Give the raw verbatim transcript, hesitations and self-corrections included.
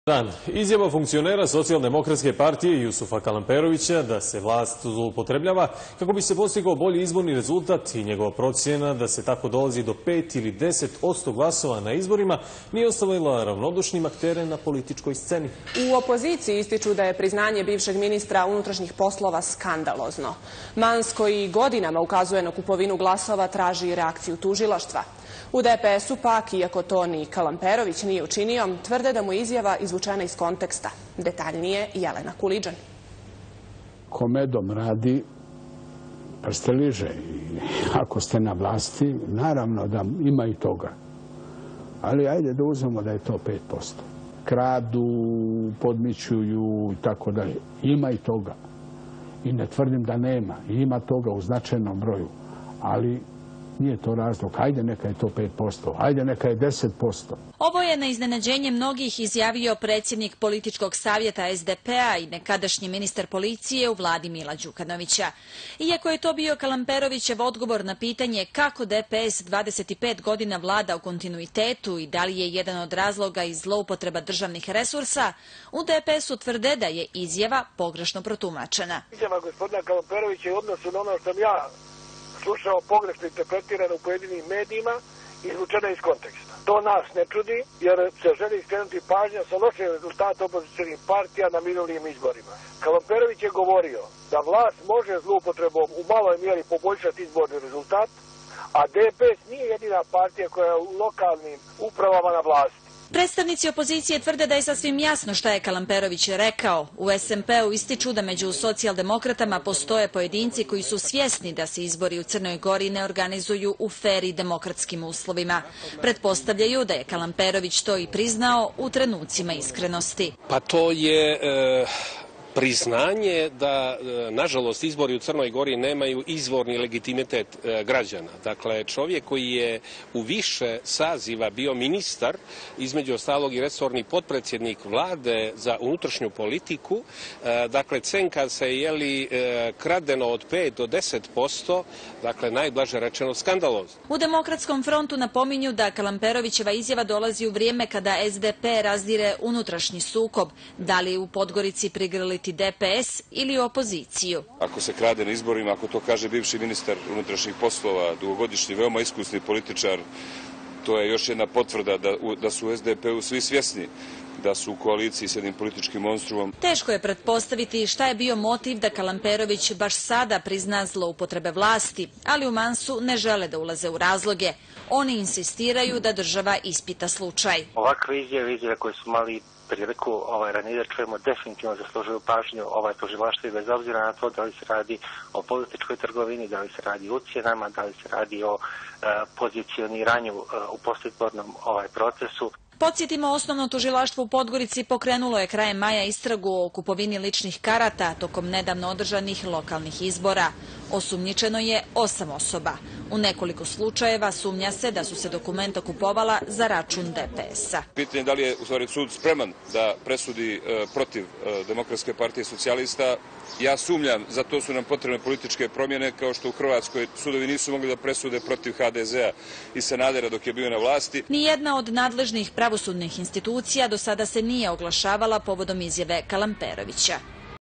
Dan. Izjava funkcionera Socijaldemokratske partije Jusufa Kalemperovića da se vlast zloupotrebljava kako bi se postigao bolji izborni rezultat i njegova procjena da se tako dolazi do pet ili deset posto glasova na izborima nije ostavila ravnodušnim aktere na političkoj sceni. U opoziciji ističu da je priznanje bivšeg ministra unutrašnjih poslova skandalozno. Mans, koji godinama ukazuje na kupovinu glasova, traži reakciju tužilaštva. U D P S-u pak, iako to ni Kalemperović nije učinio, tvrde da mu je izjava izvučena iz konteksta. Detaljnije Jelena Kuliđan. Ko medom radi, prste liže. Ako ste na vlasti, naravno da ima i toga. Ali ajde da uzmemo da je to pet posto. Kradu, podmićuju i tako dalje. Ima i toga. I ne tvrdim da nema. Ima toga u značajnom broju. Ali nije to razlog. Hajde neka je to pet posto. Hajde neka je deset posto. Ovo je na iznenađenje mnogih izjavio predsjednik političkog savjeta S D P-a i nekadašnji ministar policije u vladi Mila Đukanovića. Iako je to bio Kalemperovićev odgovor na pitanje kako D P S dvadeset pet godina vlada u kontinuitetu i da li je jedan od razloga i zloupotreba državnih resursa, u D P S-u tvrde da je izjava pogrešno protumačena. Izjava gospodina Kalemperovića je u odnosu na ono što sam ja slušao pogrešno interpretirano u pojedinim medijima, izvučena iz konteksta. To nas ne čudi, jer se želi skrenuti pažnja sa lošim rezultatom opozicionih partija na minulim izborima. Kalemperović je govorio da vlast može zloupotrebom u maloj mjeri poboljšati izborni rezultat, a D P S nije jedina partija koja je u lokalnim upravama na vlasti. Predstavnici opozicije tvrde da je sasvim jasno šta je Kalemperović rekao. U S M P-u ističu da među socijaldemokratama postoje pojedinci koji su svjesni da se izbori u Crnoj Gori ne organizuju u fer i demokratskim uslovima. Pretpostavljaju da je Kalemperović to i priznao u trenucima iskrenosti. Pa to je E... priznanje da, nažalost, izbori u Crnoj Gori nemaju izvorni legitimitet građana. Dakle, čovjek koji je u više saziva bio ministar, između ostalog i resorni potpredsjednik vlade za unutrašnju politiku, dakle, cenka se je li kradeno od pet do deset posto, dakle, najblaže rečeno skandalozno. U Demokratskom frontu napominju da Kalemperovićeva izjava dolazi u vrijeme kada S D P razdire unutrašnji sukob, da li u Podgorici prigrliti D P S ili opoziciju. Ako se krade na izborima, ako to kaže bivši ministar unutrašnjih poslova, dugogodišnji, veoma iskusni političar, to je još jedna potvrda da, da su u S D P-u svi svjesni da su u koaliciji s jednim političkim monstrumom. Teško je pretpostaviti šta je bio motiv da Kalemperović baš sada prizna zloupotrebe vlasti, ali u Mansu ne žele da ulaze u razloge. Oni insistiraju da država ispita slučaj. Ovakve izjave, izjave koje su mali priliku ovaj, ranije da čujemo, definitivno zaslužuju pažnju ovaj tužilaštvo i bez obzira na to da li se radi o političkoj trgovini, da li se radi o ucjenama, da li se radi o e, pozicioniranju e, u postizbornom ovaj, procesu. Podsjetimo, osnovno tužilaštvo u Podgorici pokrenulo je krajem maja istragu o kupovini ličnih karata tokom nedavno održanih lokalnih izbora. Osumnjičeno je osam osoba. U nekoliko slučajeva sumnja se da su se dokumenta kupovala za račun D P S-a. Pitanje da li je u stvari sud spreman da presudi e, protiv e, Demokratske partije socijalista. Ja sumnjam, za to su nam potrebne političke promjene, kao što u Hrvatskoj sudovi nisu mogli da presude protiv H D Z-a i Sanadera dok je bio na vlasti. Nijedna od nadležnih pravosudnih institucija do sada se nije oglašavala povodom izjave Kalemperovića.